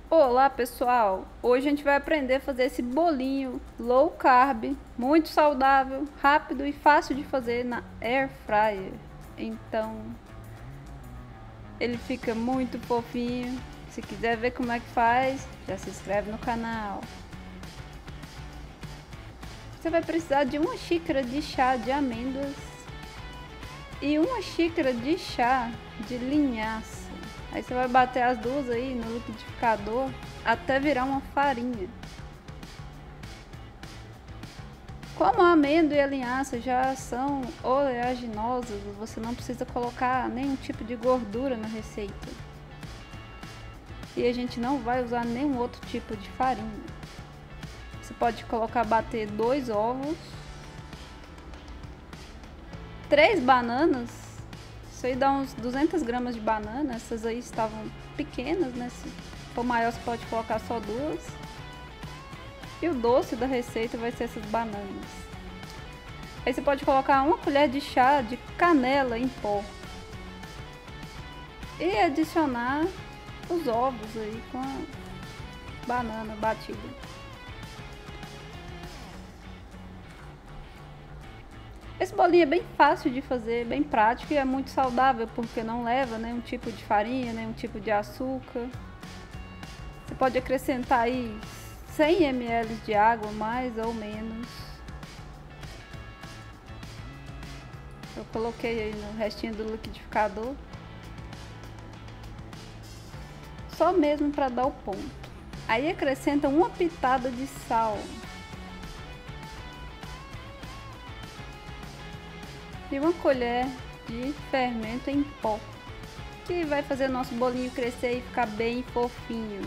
Olá pessoal, hoje a gente vai aprender a fazer esse bolinho low carb, muito saudável, rápido e fácil de fazer na air fryer. Então ele fica muito fofinho. Se quiser ver como é que faz, já se inscreve no canal. Você vai precisar de uma xícara de chá de amêndoas e uma xícara de chá de linhaça. Aí você vai bater as duas aí no liquidificador até virar uma farinha. Como a amêndoa e a linhaça já são oleaginosas, você não precisa colocar nenhum tipo de gordura na receita. E a gente não vai usar nenhum outro tipo de farinha. Você pode colocar, bater 2 ovos, 3 bananas. Isso aí dá uns 200 gramas de banana. Essas aí estavam pequenas, né? Se for maior você pode colocar só 2. E o doce da receita vai ser essas bananas. Aí você pode colocar 1 colher de chá de canela em pó. E adicionar os ovos aí com a banana batida. Esse bolinho é bem fácil de fazer, bem prático e é muito saudável porque não leva nenhum tipo de farinha, nenhum tipo de açúcar. Você pode acrescentar aí 100 ml de água, mais ou menos. Eu coloquei aí no restinho do liquidificador. Só mesmo para dar o ponto. Aí acrescenta uma pitada de sal. E 1 colher de fermento em pó, que vai fazer o nosso bolinho crescer e ficar bem fofinho.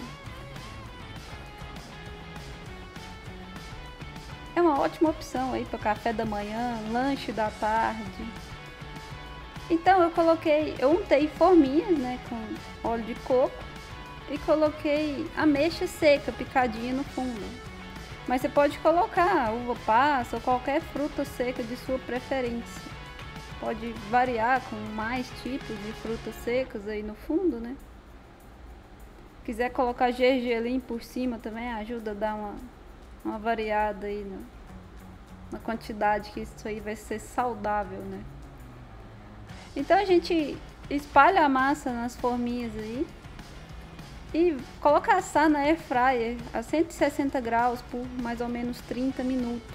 É uma ótima opção aí para café da manhã, lanche da tarde. Então eu untei forminhas, né, com óleo de coco e coloquei ameixa seca picadinha no fundo. Mas você pode colocar uva passa ou qualquer fruta seca de sua preferência. Pode variar com mais tipos de frutas secas aí no fundo, né? Quiser colocar gergelim por cima também ajuda a dar uma variada aí na quantidade, que isso aí vai ser saudável, né? Então a gente espalha a massa nas forminhas aí e coloca assar na air fryer a 160 graus por mais ou menos 30 minutos.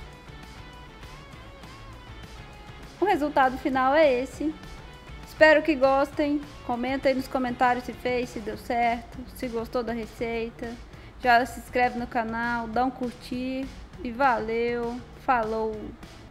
O resultado final é esse. Espero que gostem. Comenta aí nos comentários se fez, se deu certo, se gostou da receita. Já se inscreve no canal, dá um curtir e valeu, falou!